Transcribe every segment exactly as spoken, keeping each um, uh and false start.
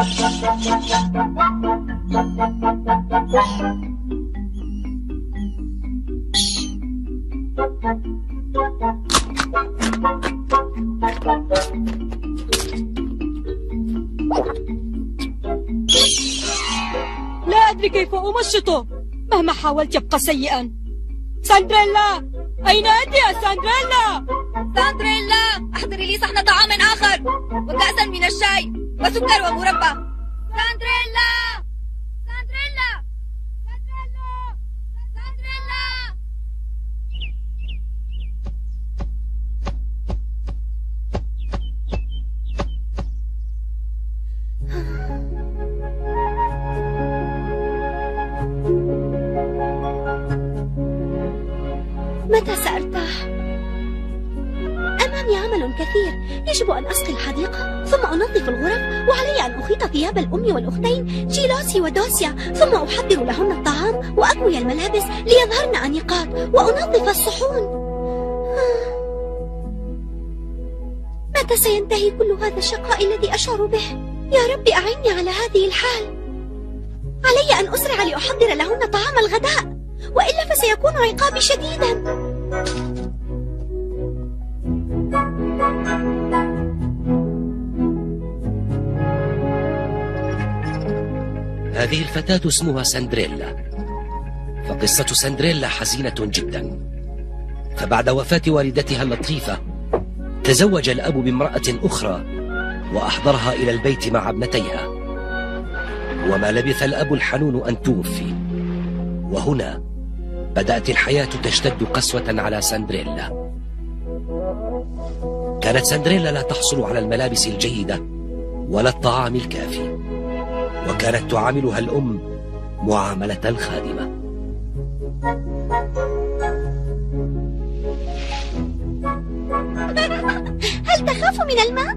لا أدري كيف أمشطه، مهما حاولت يبقى سيئا. ساندريلا، أين أنت يا ساندريلا؟ ساندريلا، أحضري لي صحن طعام آخر وكأسا من الشاي وسكر ومربى. ساندريلا، ساندريلا، ساندريلا، ساندريلا. متى سأرتاح؟ أمامي عمل كثير، يجب أن أسقي الحديقة ثم أنظف الغرف، وعلي أن أخيط ثياب الأم والأختين جيلوسي ودوسيا، ثم أحضر لهن الطعام وأكوي الملابس ليظهرن أنيقات، وأنظف الصحون. متى سينتهي كل هذا الشقاء الذي أشعر به؟ يا ربي أعني على هذه الحال. علي أن أسرع لأحضر لهن طعام الغداء، وإلا فسيكون عقابي شديدا. هذه الفتاة اسمها ساندريلا، فقصة ساندريلا حزينة جدا. فبعد وفاة والدتها اللطيفة تزوج الأب بامرأة أخرى وأحضرها إلى البيت مع ابنتيها، وما لبث الأب الحنون أن توفي. وهنا بدأت الحياة تشتد قسوة على ساندريلا. كانت ساندريلا لا تحصل على الملابس الجيدة ولا الطعام الكافي، وكانت تعاملها الأم معاملة الخادمة. هل تخاف من الماء؟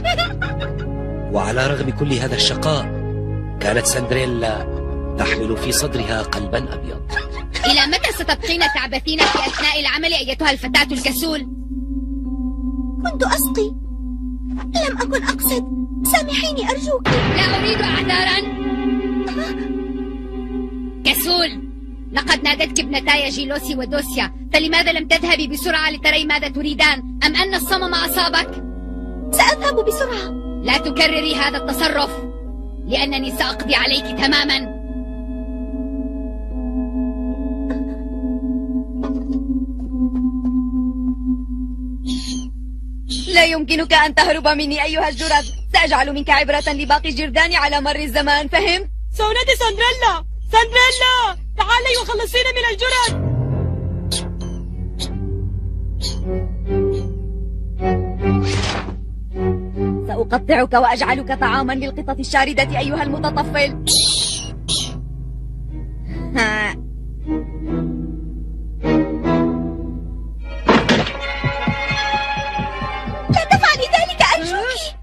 وعلى رغم كل هذا الشقاء كانت ساندريلا تحمل في صدرها قلبا أبيض. إلى متى ستبقين تعبثين في أثناء العمل أيتها الفتاة الكسول؟ كنت أسقي، لم أكن أقصد، سامحيني أرجوك. لا أريد أعذارا. كسول، لقد نادتك ابنتاي جيلوسي ودوسيا، فلماذا لم تذهبي بسرعة لتري ماذا تريدان؟ أم أن الصمم أصابك؟ سأذهب بسرعة. لا تكرري هذا التصرف، لأنني سأقضي عليك تماما. لا يمكنك أن تهرب مني أيها الجرذ. سأجعل منك عبرة لباقي جرداني على مر الزمان، فهمت؟ سونتي ساندريلا، ساندريلا تعالي وخلصينا من الجرذ. سأقطعك وأجعلك طعاما للقطط الشاردة أيها المتطفل. ها. لا تفعلي ذلك أرجوك.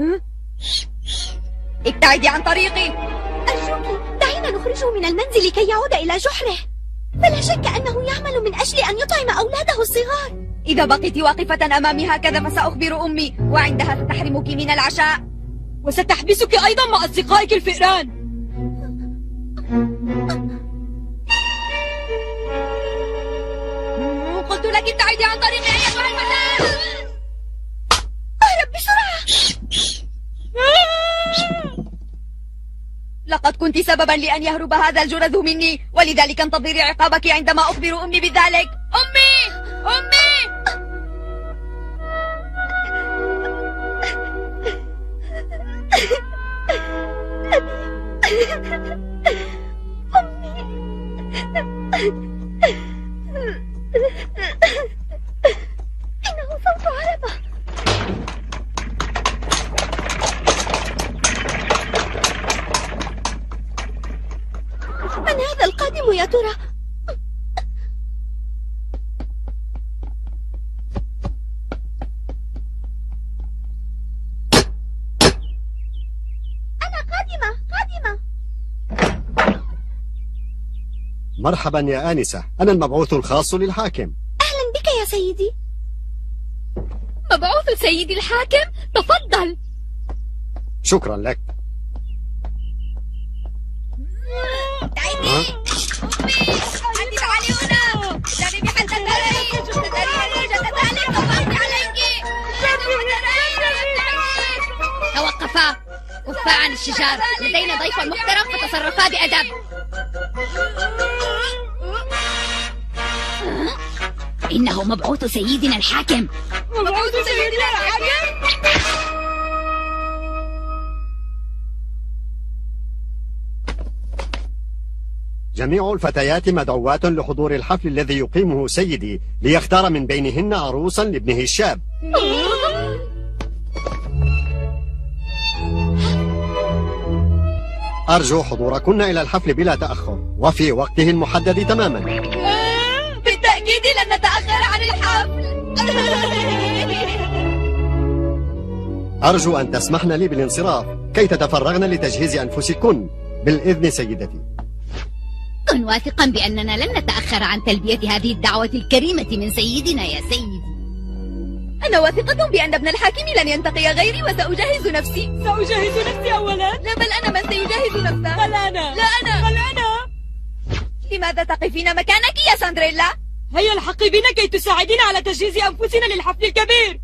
ابتعدي عن طريقي. أرجوك دعينا نخرجه من المنزل كي يعود إلى جحره. فلا شك أنه يعمل من أجل أن يطعم أولاده الصغار. إذا بقيت واقفة أمامي هكذا فسأخبر أمي، وعندها ستحرمك من العشاء، وستحبسك أيضا مع أصدقائك الفئران. قلت لك ابتعدي عن طريقي أيتها الفتاة. اهرب بسرعة. لقد كنت سببا لأن يهرب هذا الجرذ مني، ولذلك انتظري عقابك عندما أخبر أمي بذلك. أمي! أمي! إنه صوت عربة. من هذا القادم يا ترى؟ أنا قادمة قادمة. مرحبا يا آنسة، أنا المبعوث الخاص للحاكم. أهلا بك يا سيدي. مبعوث سيدي الحاكم، تفضل. شكرا لك. تعيني أمي أنت تعالي هنا جانبي حتى ترين تدرين جدتالك طبعتي عليك توقفا كفا عن الشجار لدينا ضيف محترم فتصرفا بأدب إنه مبعوث سيدنا الحاكم مبعوث سيدنا الحاكم؟ جميع الفتيات مدعوات لحضور الحفل الذي يقيمه سيدي ليختار من بينهن عروسا لابنه الشاب. أرجو حضوركن إلى الحفل بلا تأخر وفي وقته المحدد تماما. بالتأكيد لن نتأخر عن الحفل. أرجو أن تسمحن لي بالانصراف كي تتفرغن لتجهيز أنفسكن. بالإذن سيدتي. كن واثقا بأننا لن نتأخر عن تلبية هذه الدعوة الكريمة من سيدنا يا سيدي. أنا واثقة بأن ابن الحاكم لن ينتقي غيري وسأجهز نفسي. سأجهز نفسي أولا؟ لا بل أنا من سيجهز نفسه. بل أنا. لا أنا. بل أنا. لماذا تقفين مكانك يا ساندريلا؟ هيا الحقي بنا كي تساعدين على تجهيز أنفسنا للحفل الكبير.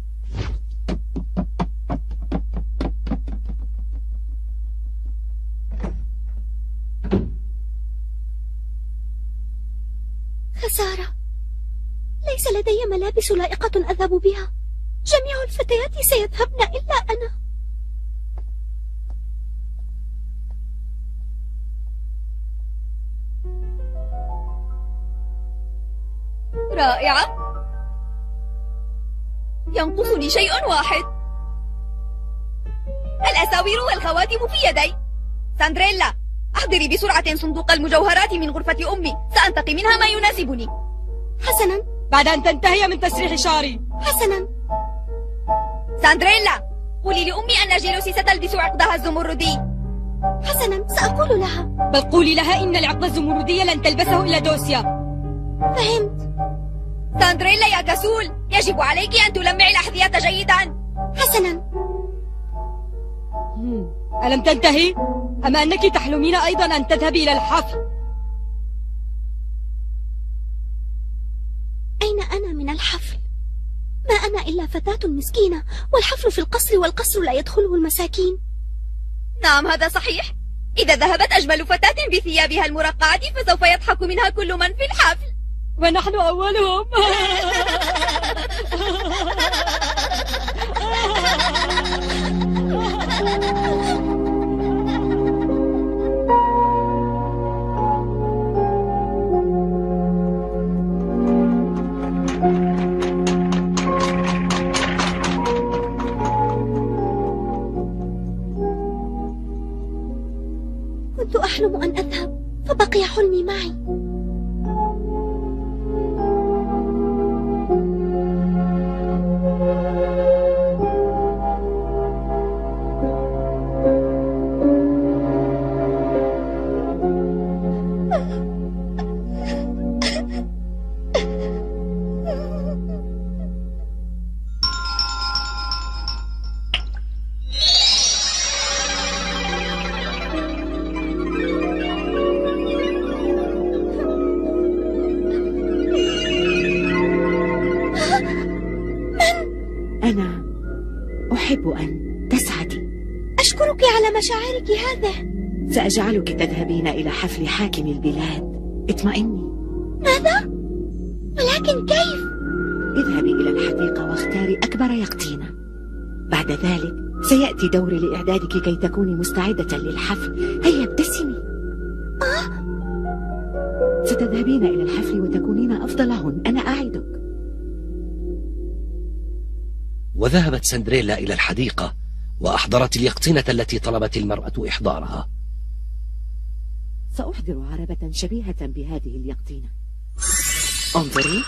خسارة، ليس لدي ملابس لائقة أذهب بها. جميع الفتيات سيذهبن إلا أنا. رائعة. ينقصني شيء واحد. الأساور والخواتم في يدي. ساندريلا، أحضري بسرعة صندوق المجوهرات من غرفة أمي، سأنتقي منها ما يناسبني. حسنا. بعد أن تنتهي من تسريح شعري. حسنا. ساندريلا، قولي لأمي أن جيلوسي ستلبس عقدها الزمردي. حسنا، سأقول لها. بل قولي لها إن العقد الزمردي لن تلبسه إلا دوسيا. فهمت. ساندريلا يا كسول، يجب عليك أن تلمعي الأحذية جيدا. حسنا. ألم تنتهي؟ أم أنك تحلمين أيضا أن تذهبي إلى الحفل؟ أين أنا من الحفل؟ ما أنا إلا فتاة مسكينة، والحفل في القصر والقصر لا يدخله المساكين. نعم هذا صحيح. إذا ذهبت أجمل فتاة بثيابها المرقعة فسوف يضحك منها كل من في الحفل، ونحن أولهم. كنت أحلم أن أذهب فبقي حلمي معي. أنا أحب أن تسعدي. أشكرك على مشاعرك هذه. سأجعلك تذهبين إلى حفل حاكم البلاد. اطمئني. ماذا؟ ولكن كيف؟ اذهبي إلى الحديقة واختاري أكبر يقطينة. بعد ذلك سيأتي دوري لإعدادك كي تكوني مستعدة للحفل. هيا ابتسمي. آه؟ ستذهبين إلى الحفل وتكونين أفضلهن، أنا أعدك. وذهبت سندريلا إلى الحديقة وأحضرت اليقطينة التي طلبت المرأة إحضارها. سأحضر عربة شبيهة بهذه اليقطينة. انظري.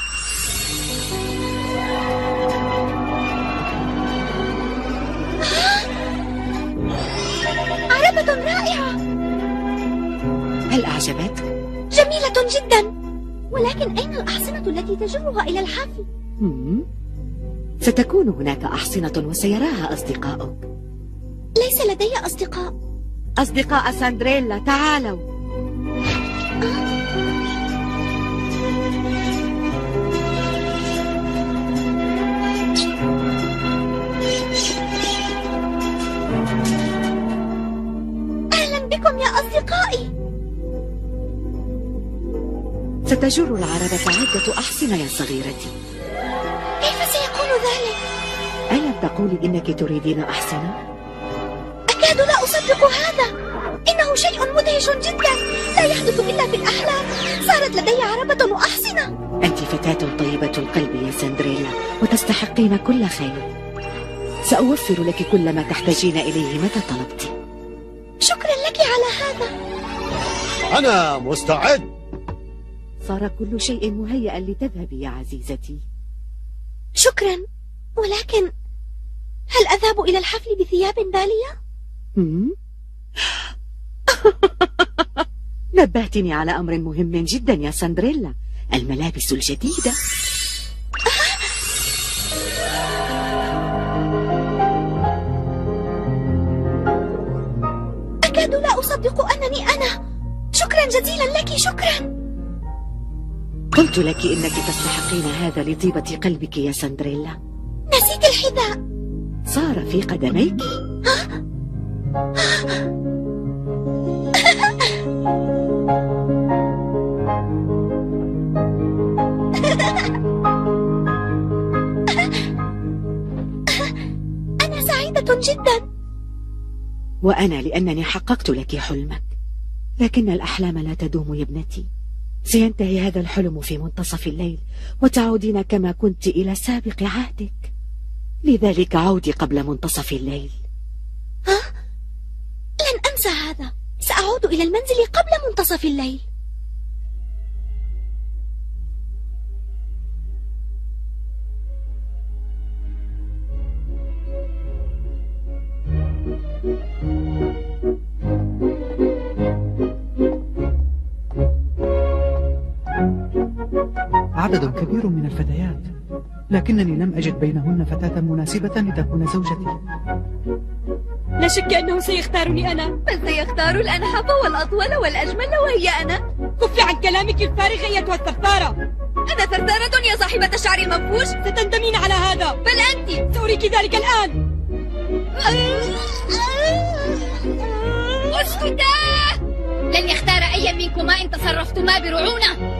عربة رائعة. هل أعجبتك؟ جميلة جدا، ولكن أين الأحصنة التي تجرها إلى الحفل؟ مم. ستكون هناك أحصنة وسيراها أصدقائك. ليس لدي أصدقاء. أصدقاء ساندريلا، تعالوا. أهلا بكم يا أصدقائي. ستجر العربة عدة أحصنة يا صغيرتي. كيف سيكون ذلك؟ ألم تقولي إنك تريدين أحصنة؟ أكاد لا أصدق هذا. إنه شيء مدهش جدا، لا يحدث إلا في الأحلام. صارت لدي عربة وأحصنة. أنت فتاة طيبة القلب يا سندريلا، وتستحقين كل خير. سأوفر لك كل ما تحتاجين إليه متى طلبت. شكرا لك على هذا. أنا مستعد. صار كل شيء مهيئا لتذهبي يا عزيزتي. شكرا، ولكن هل أذهب إلى الحفل بثياب بالية؟ نبهتني على أمر مهم جدا يا سندريلا، الملابس الجديدة. أكاد لا أصدق أنني أنا. شكرا جزيلا لك، شكرا. قلت لك إنك تستحقين هذا لطيبة قلبك يا سندريلا. نسيت الحذاء. صار في قدميك. أنا سعيدة جدا. وأنا لأنني حققت لك حلمك. لكن الأحلام لا تدوم يا ابنتي. سينتهي هذا الحلم في منتصف الليل، وتعودين كما كنت إلى سابق عهدك. لذلك عودي قبل منتصف الليل. ها؟ لن أنسى هذا. سأعود إلى المنزل قبل منتصف الليل. عدد كبير من الفتيات، لكنني لم أجد بينهن فتاة مناسبة لتكون زوجتي. لا شك أنه سيختارني أنا. بل سيختار الأنحف والأطول والأجمل، وهي أنا. كفي عن كلامك الفارغ أيتها الثرثارة. أنا ثرثارة يا صاحبة الشعر المنفوش. ستندمين على هذا. بل أنت. سأريك ذلك الآن. اسكتا! لن يختار أي منكما إن تصرفتما برعونة.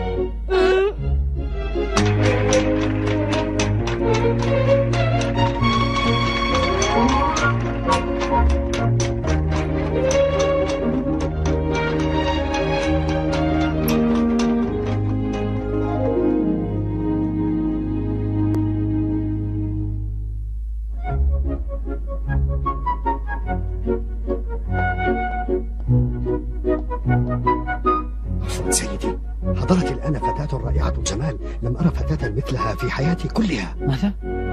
عفوا سيدي، حضرت الآن فتاة رائعة الجمال، لم أرى فتاة مثلها في حياتي كلها. ماذا؟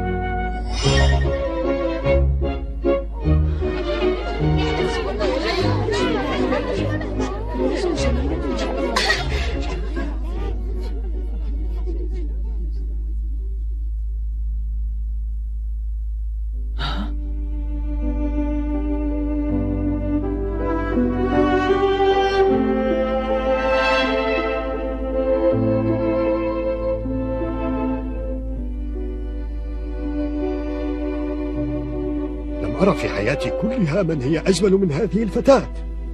أرى في حياتي كلها من هي أجمل من هذه الفتاة.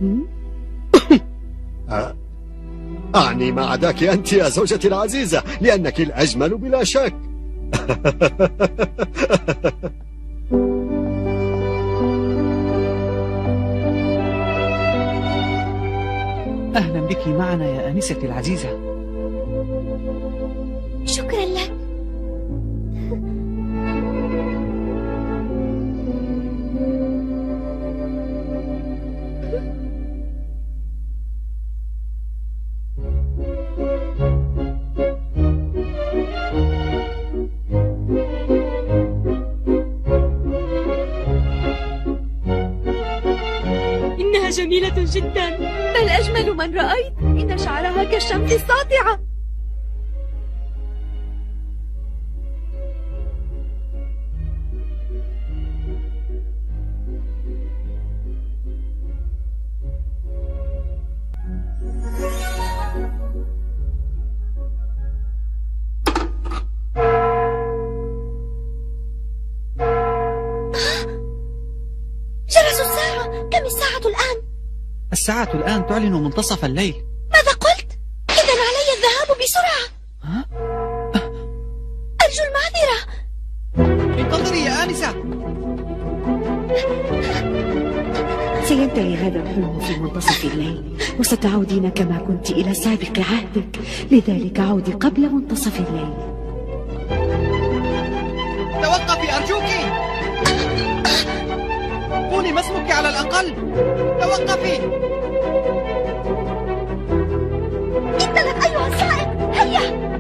أعني ما عداك أنت يا زوجتي العزيزة، لأنك الأجمل بلا شك. أهلا بك معنا يا آنستي العزيزة. شكرا لك. إنها جميلة جدا، بل أجمل من رأيت. إن شعرها كالشمس الساطعة. الساعة الآن؟ الساعة الآن تعلن منتصف الليل. ماذا قلت؟ إذن علي الذهاب بسرعة. ها؟ أرجو المعذرة. انتظري يا آنسة. سينتهي هذا الحلم في منتصف الليل، وستعودين كما كنت إلى سابق عهدك، لذلك عودي قبل منتصف الليل. توقفي أرجوك. قولي ما اسمك على الأقل. توقفي. انطلق أيها السائق، هيا.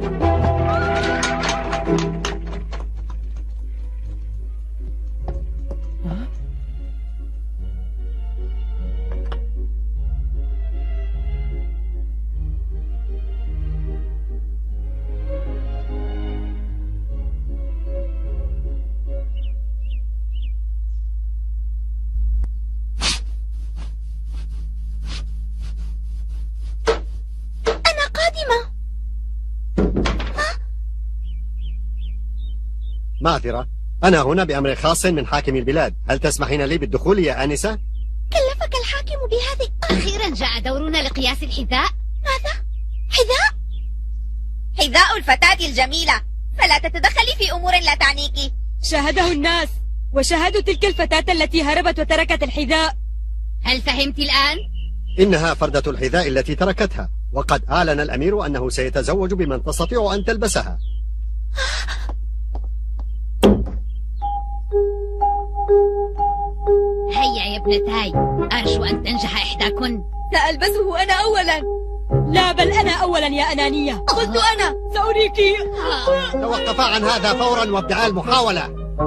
معذرة، أنا هنا بأمر خاص من حاكم البلاد، هل تسمحين لي بالدخول يا آنسة؟ كلفك الحاكم بهذه. أخيرا جاء دورنا لقياس الحذاء. ماذا؟ حذاء؟ حذاء الفتاة الجميلة، فلا تتدخلي في أمور لا تعنيك. شاهده الناس وشاهدوا تلك الفتاة التي هربت وتركت الحذاء. هل فهمت الآن؟ إنها فردة الحذاء التي تركتها، وقد أعلن الأمير أنه سيتزوج بمن تستطيع أن تلبسها. هيا يا ابنتاي، أرجو أن تنجح إحداكن. سألبسه أنا أولا. لا، بل أنا أولا يا أنانية. قلت أنا سأريك. توقفا عن هذا فورا وابدأ المحاولة.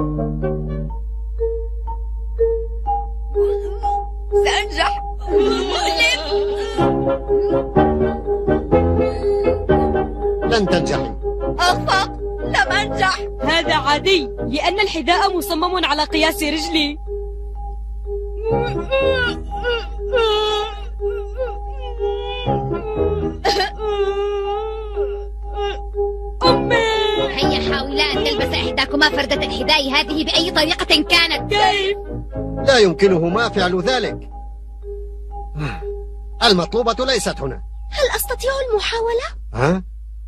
سأنجح. لن تنجحي. أخفق، لم أنجح. هذا عادي، لأن الحذاء مصمم على قياس رجلي. أمي، هيا حاولا أن تلبس إحداكما فردة الحذاء هذه بأي طريقة كانت. كيف؟ لا يمكنهما فعل ذلك. المطلوبة ليست هنا. هل أستطيع المحاولة؟ ها؟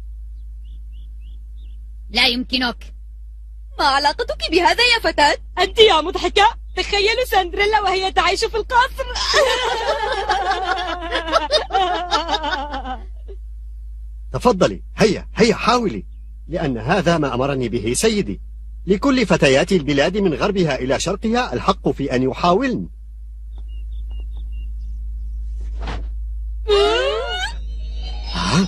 لا يمكنك. ما علاقتك بهذا يا فتاة؟ أنت يا مضحكة، تخيلوا سندريلا وهي تعيش في القصر. تفضلي، هيا هيا حاولي، لأن هذا ما أمرني به سيدي. لكل فتيات البلاد من غربها إلى شرقها الحق في أن يحاولن. ها؟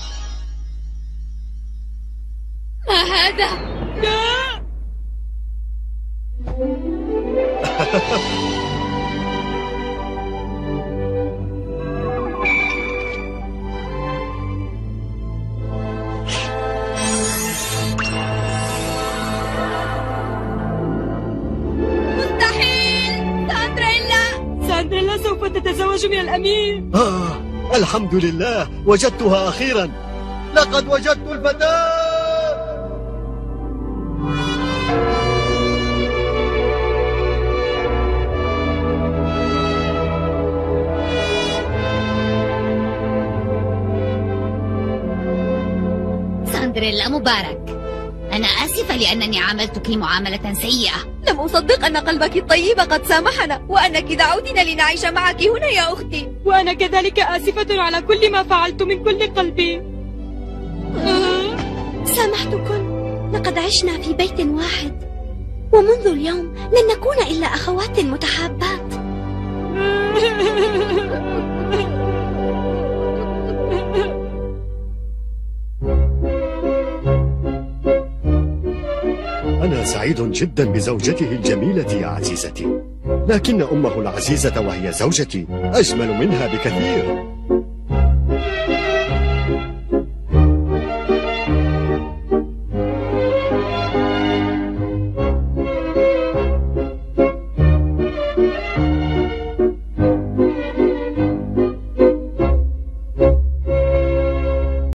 ما هذا؟ مستحيل. ساندريلا ساندريلا سوف تتزوج من الأمير. آه، الحمد لله، وجدتها أخيرا. لقد وجدت الفتاة. ساندريلا مبارك، أنا آسفة لأنني عاملتك معاملة سيئة. لم أصدق أن قلبك الطيب قد سامحنا، وأنك دعوتنا لنعيش معك هنا يا أختي. وأنا كذلك آسفة على كل ما فعلت من كل قلبي. سامحتكن، لقد عشنا في بيت واحد، ومنذ اليوم لن نكون إلا أخوات متحابات. أنا سعيد جدا بزوجته الجميلة يا عزيزتي، لكن أمه العزيزة وهي زوجتي أجمل منها بكثير.